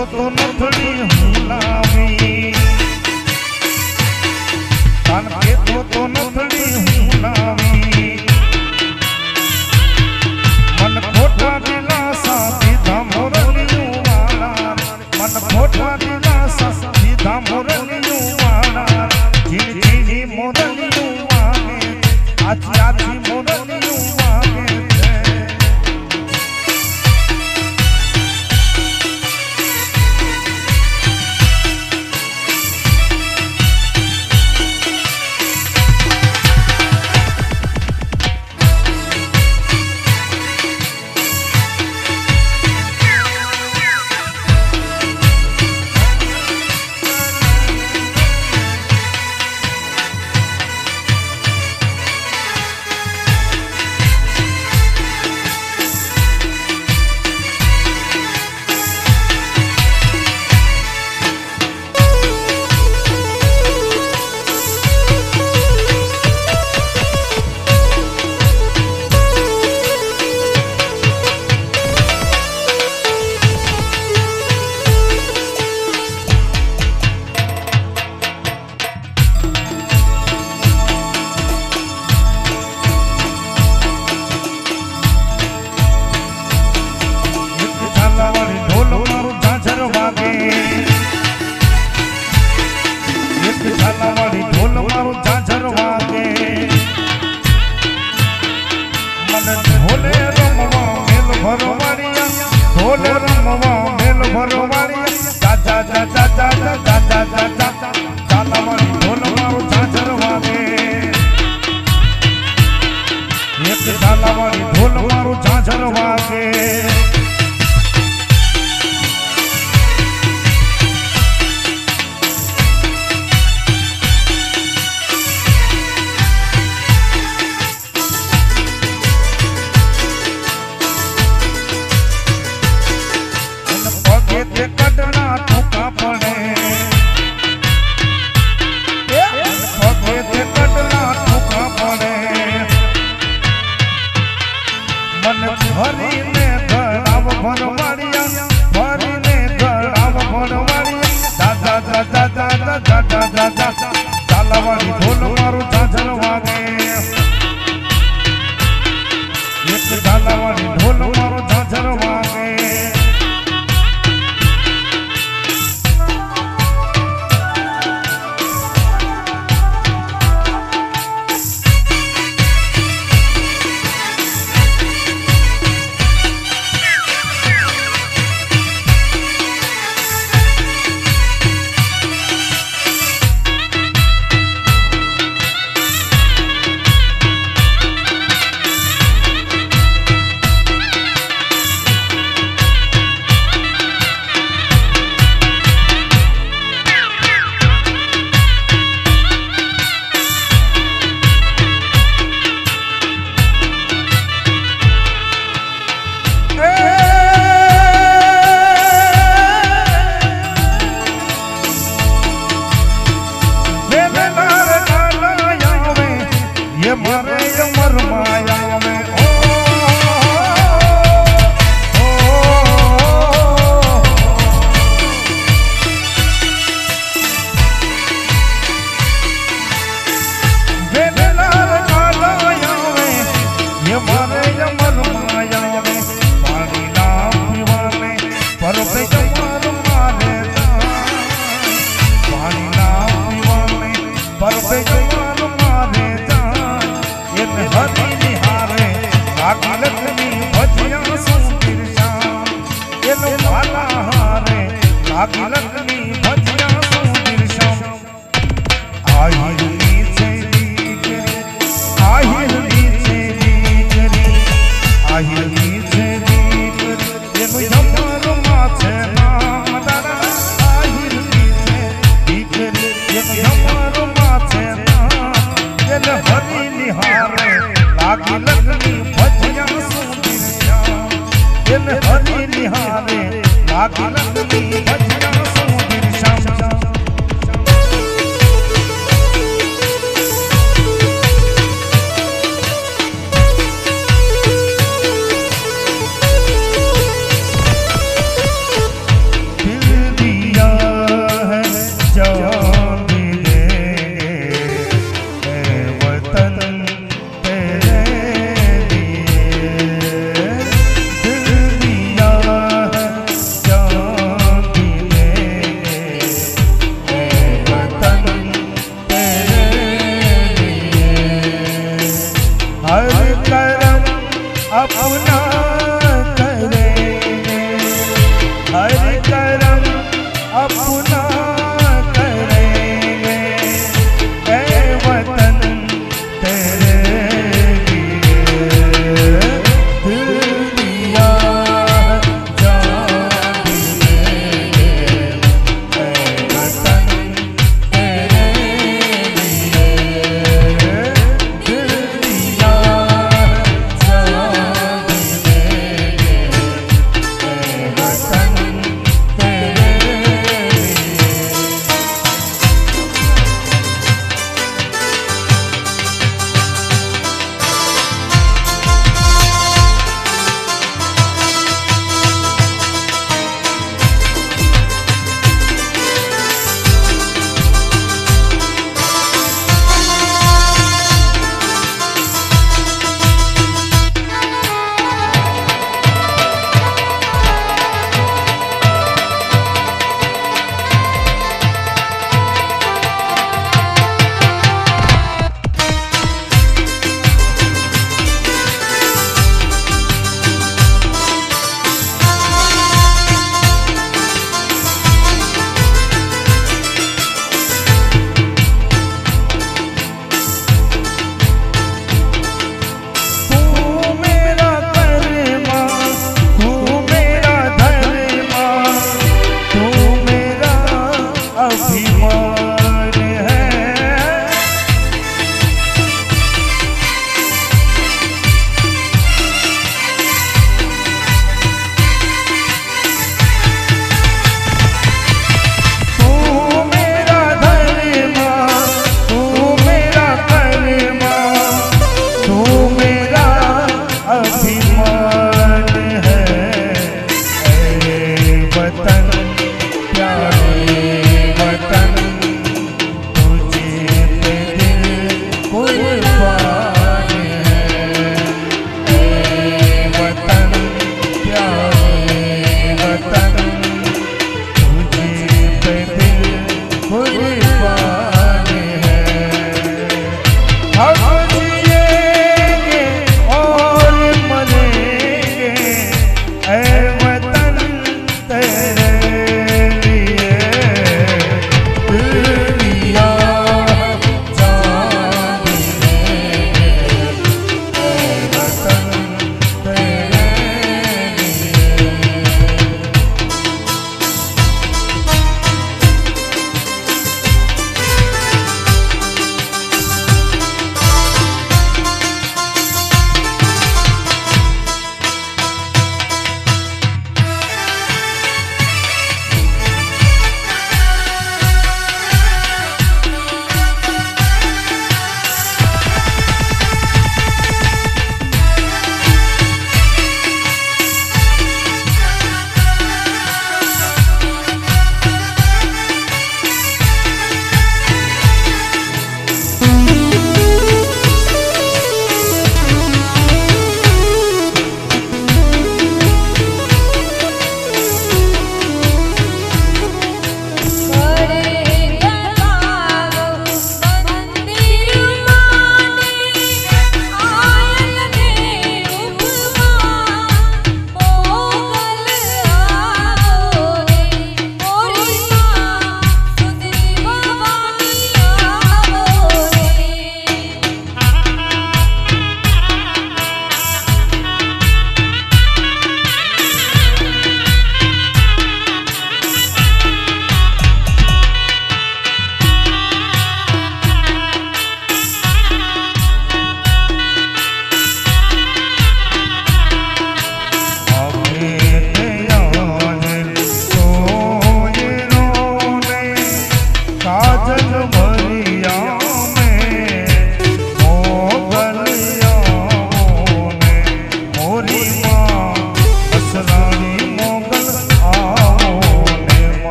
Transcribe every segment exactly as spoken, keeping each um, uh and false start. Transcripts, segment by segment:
तो नथड़ी हूँ लावी कान के तो तो नथड़ी हूँ लावी मन खोटा दिलासा सीधा मोरलियों वाला मन खोटा दिलासा सीधा मोरलियों वाला जी जी मोरलियों वाले आजी आजी मोरलियों वाले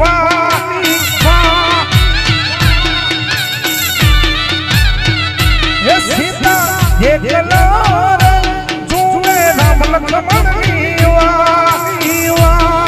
वाणी वाह ये सीता ये कलोर जुए राम लक्ष्मण वाणी वाह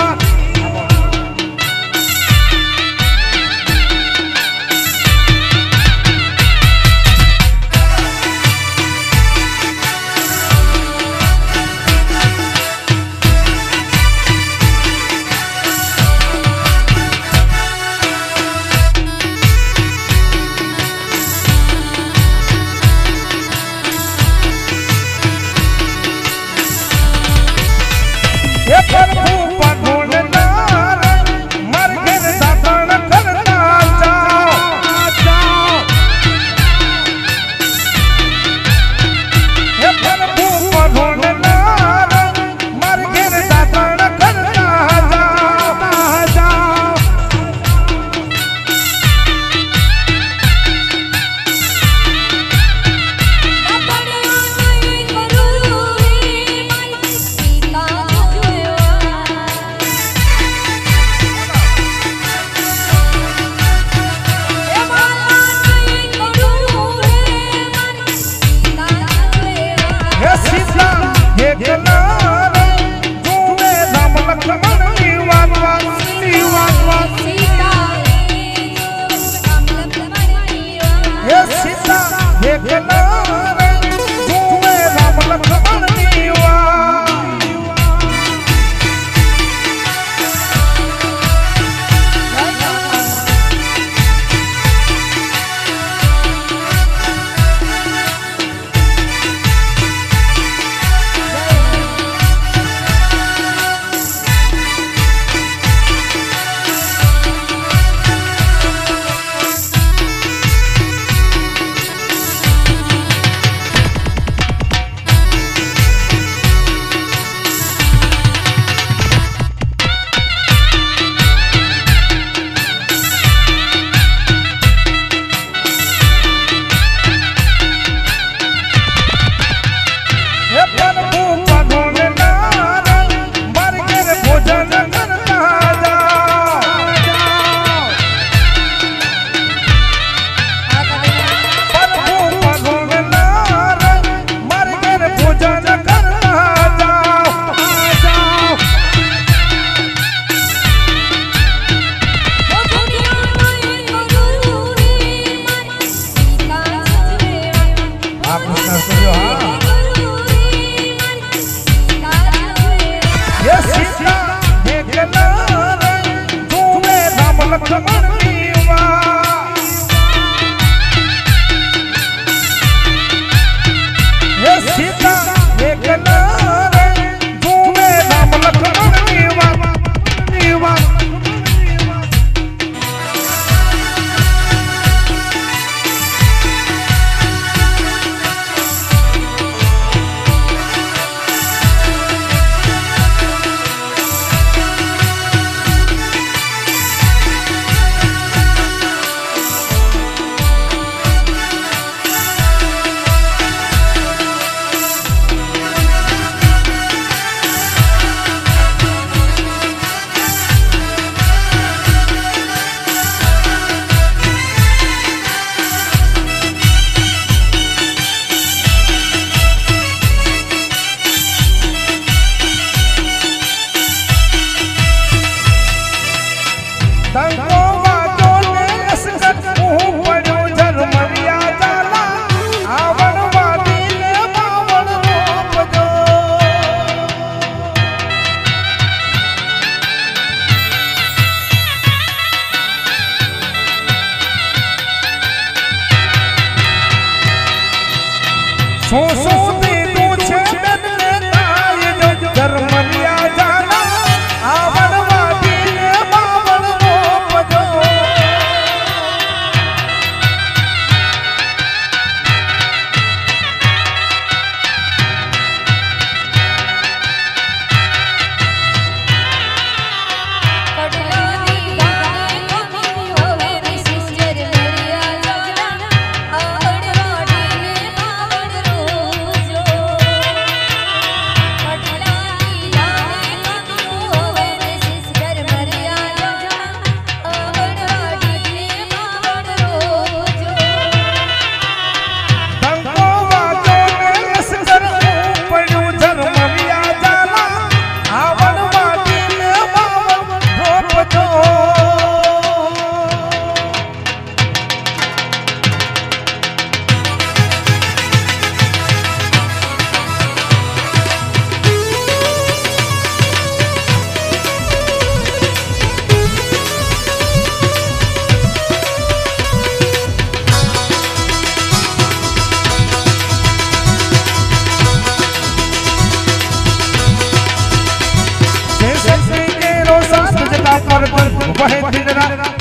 जर्मनिया जाना आवड़ वादी ने बावड़ रोप जो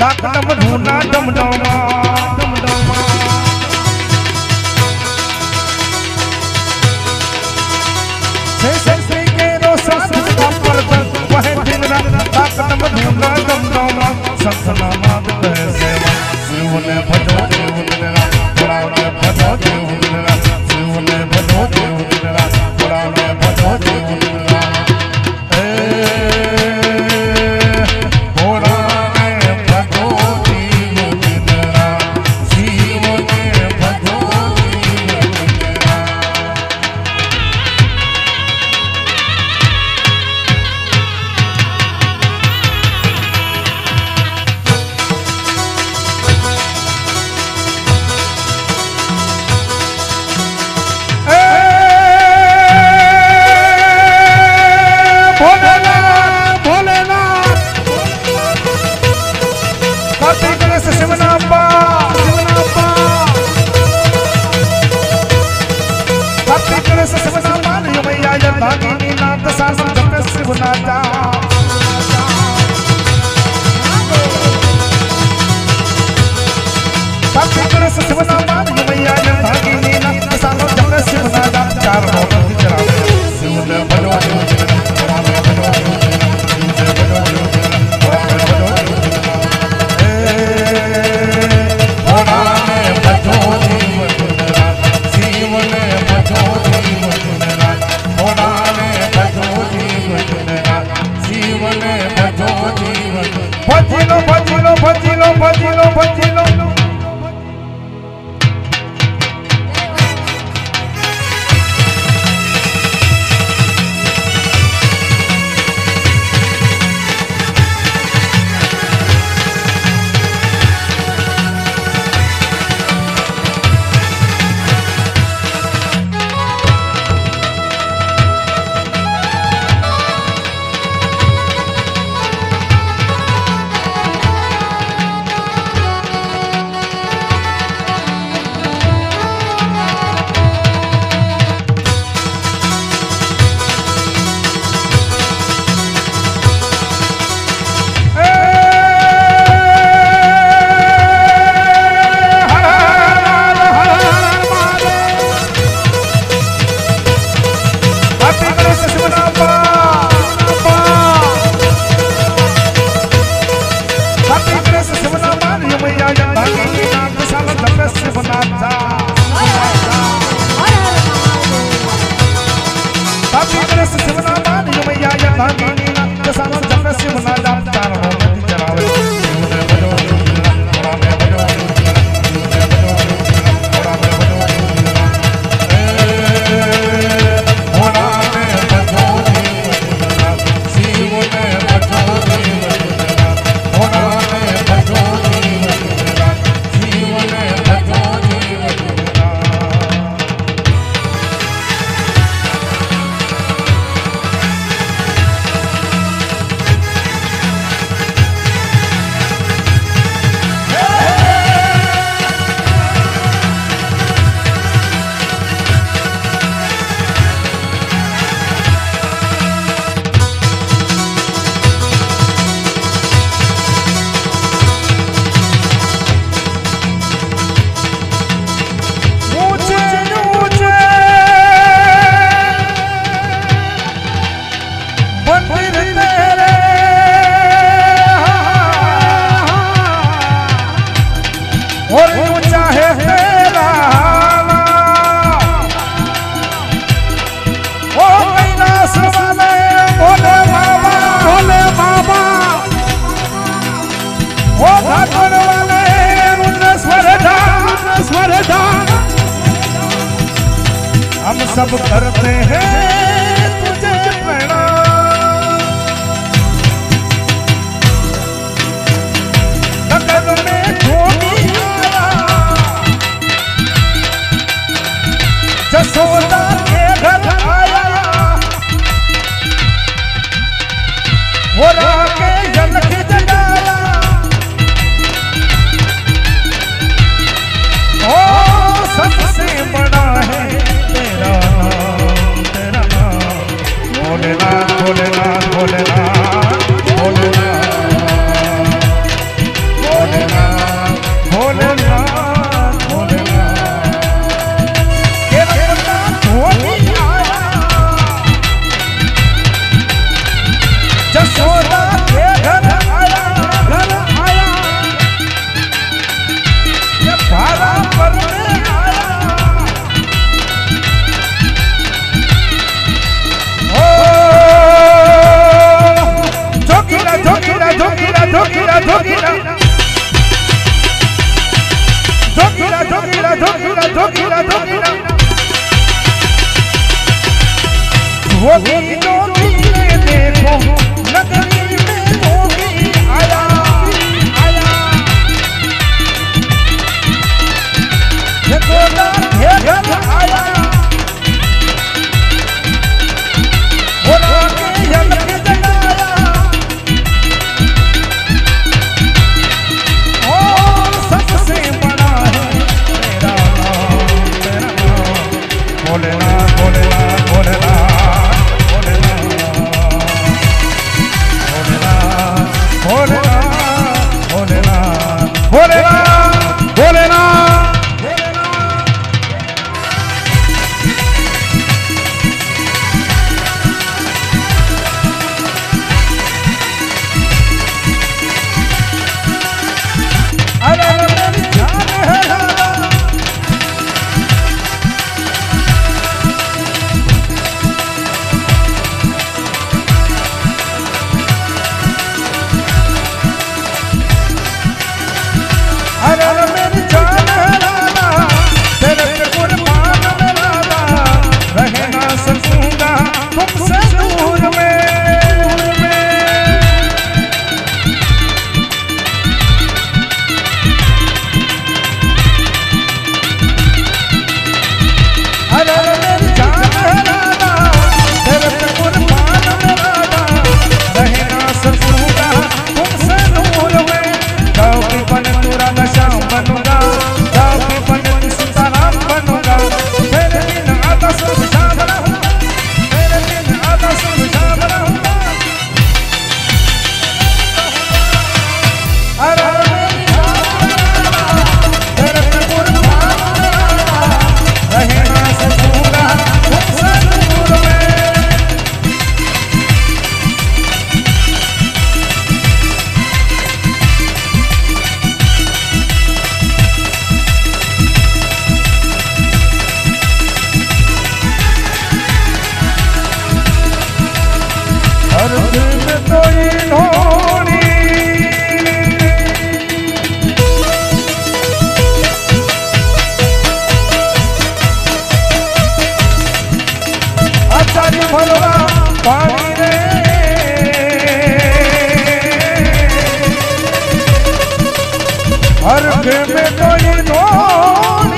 डाक डम ढूंढा डम डमा डम डमा से से से के रो साथ का परतन वह दिन रात डाक डम ढूंढा डम डमा सतना नाद कह सेवा शिव ने भजो देव दिन रात बड़ा ने भजो देव दिन रात शिव ने भजो देव दिन रात बड़ा ने भजो देव दिन रात हम सब करते हैं तुझे प्रणाम। लगन में धोनी आया जसोदा के घर आया, वो राके जनक जगाया। ओ सबसे बड़ा है तेरा नाम, तेरा नाम। जोगीरा जोगीरा जोगीरा जोगीरा जोगीरा जोगी जोगी ने देखो नगरी में जोगी आया आया देखो ना घेर आया बोला के जग के जगाया और सबसे बड़ा है मेरा नाम मेरा नाम भोलेनाथ भोलेनाथ भोलेनाथ भोलेनाथ भोलेनाथ अरे मेरी जान है अरे मेरी जान है लाला तेरे पे कुर्बान में लाला रहे ना सकूंगा तुमसे दूर में अरे मेरी जान है लाला तेरे पे कुर्बान में लाला रहे ना सकूंगा तुमसे दूर में कभी बन तुरा नशाम बनूंगा कभी बन सीताराम बनूंगा तेरे दिन आता सब शाम रहूंगा तेरे दिन आता सब शाम रहूंगा अरे मेरी जान तेरे पे कुर्बान रहे ना सकूंगा तुमसे दूर में हर दिल में तो इन्होंने आचार्य भलवा पानी रे हर दिल में तो इन्होंने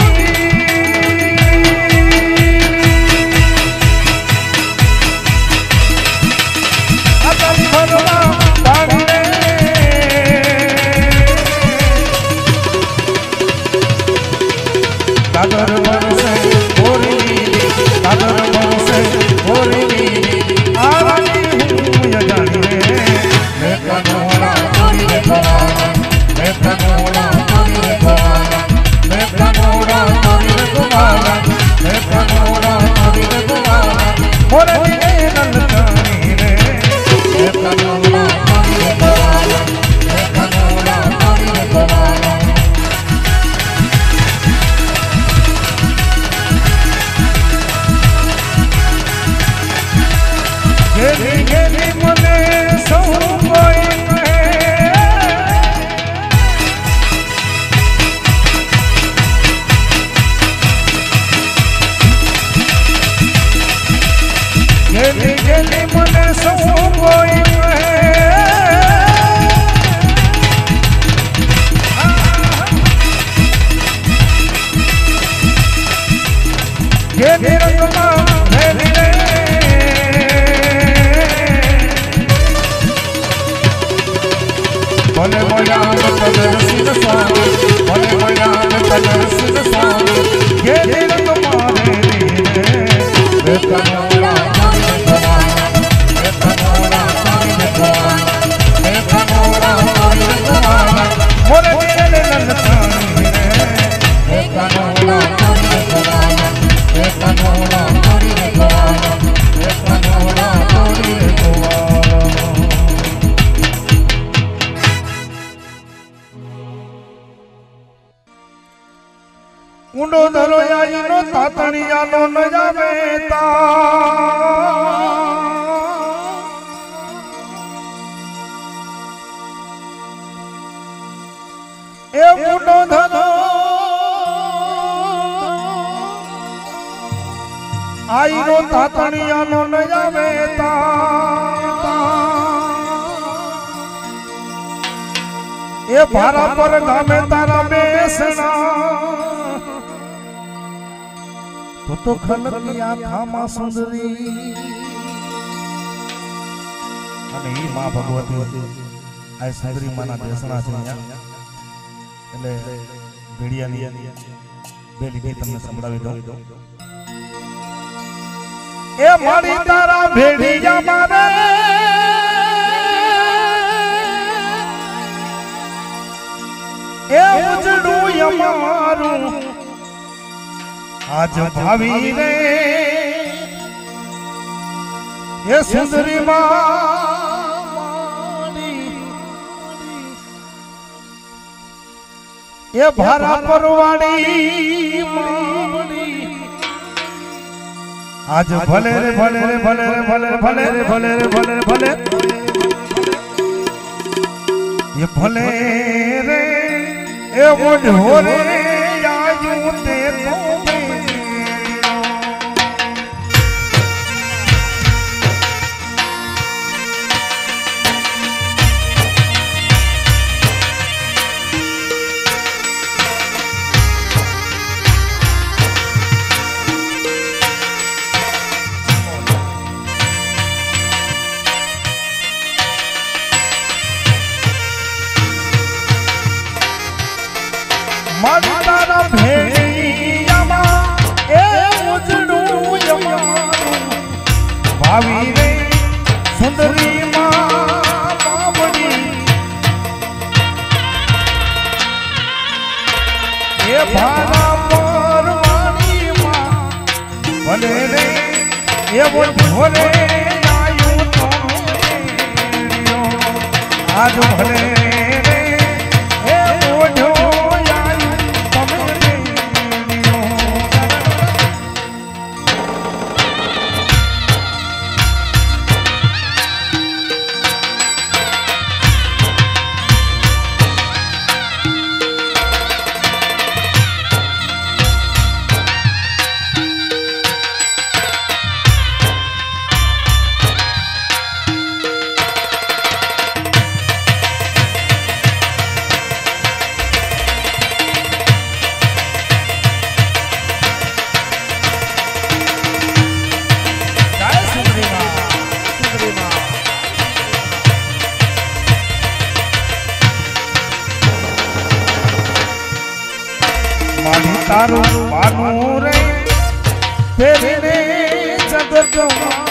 भलवा पानी रे कादर बरसे गोरी नीली कादर बरसे गोरी नीली आवानी हूँ ये जानी रे मैं कनोड़ा तोरी रे गोवाना मैं कनोड़ा तोरी रे गोवाना मैं कनोड़ा तोरी रे गोवाना मैं कनोड़ा तोरी रे गोवाना मोरे दिले नलकानी रे मैं कनोड़ा तोरी रे गोवाना मैं कनोड़ा तोरी रे गोवाना गेली गेली मने सौ कोई गेली गेली मने सौ कोई गेली रंगमा भेली रे भले मोयान कलर सिद्ध स्वामी भले मोयान कलर सिद्ध स्वामी ये दिल तुम्हारे लिए मैं कनोड़ा तोरी रे गोवाना मैं कनोड़ा तोरी रे गोवाना मैं कनोड़ा तोरी रे गोवाना मोरे दिल ललकानी रे मैं कनोड़ा तोरी रे गोवाना मैं कनोड़ा तोरी रे गोवाना मैं कनोड़ा तोरी रे गोवाना ઊંડો ધરો આઈનો તાતણિયાનો ન જાવે તા એ ઊંડો ધરો આઈનો તાતણિયાનો ન આવે એ ભારા પર ગામે તારા બેસણા તો તો ખલકિયા થામા સુંદરી અને ઈ માં ભગવતી આ સુંદરી માના બેસણા છે અહીંયા એટલે ભેડિયાની બે લીટી તમને સંભળાવી દઉં એ મારી તારા ભેડિયા મારે એ ઉજડું અમારું આજ ભાવી રે એ સુંદરી મારી એ ભારા પરવાડી મારી આજ ભલે રે ભલે રે ભલે રે ભલે રે ભલે રે ભલે રે ભલે રે ભલે એ ભલે રે એ મોઢો રે આયું તે તો તારા ભેડિયામાં એ ઉજડું અમારું ભાવી રે સુંદરી માં બાવડી એ ભારા પરવાડી માં ભલે રે એવો ભોરે આયું તો આજ ભલે તારું પાનું રે ફેરીને જગતમાં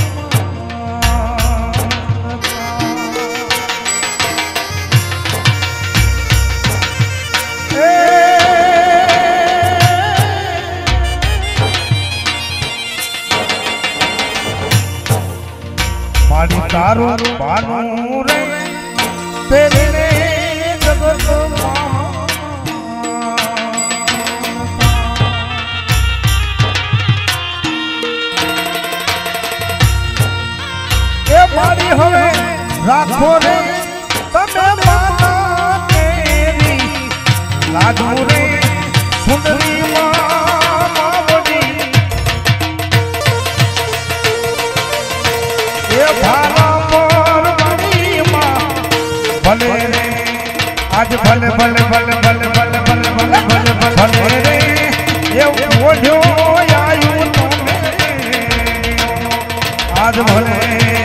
મારી તારું પાનું રે ફેરીને જગતમાં મારી હવે રાખો રે તમે માતા તેરી લાગુ રે સુંદરી માવડી એ ભારા પરવાડી માં ભલે રે આજ ભલે ભલે ભલે ભલે ભલે ભલે ભલે ભલે ભલે રે એ ઓઢ્યો આયું તમે આજ ભલે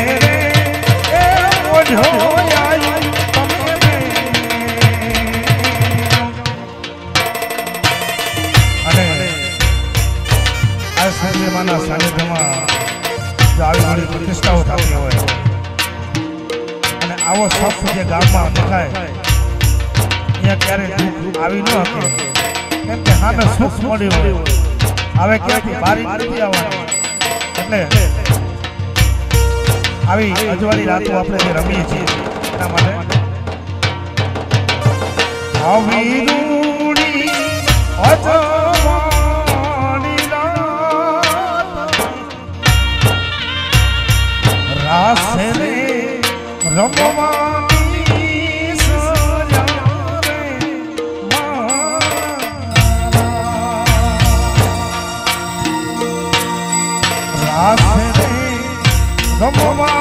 સાનિધ્યમાં જો આવી ઘણી પ્રતિષ્ઠાઓ થતી હોય અને આવો શબ્દ જે ગામમાં દેખાય અહીંયા ક્યારેય દુઃખ આવી ન શકે કેમ કે સામે સુખ મળ્યું હોય હવે ક્યાંથી બારી નથી આવવાની એટલે આવી અજવાળી રાતો આપણે જે રમીએ છીએ એના માટે આવી રૂડી અજવાળી રાત રાસે રે રમવાની સજા રે મારા गमवा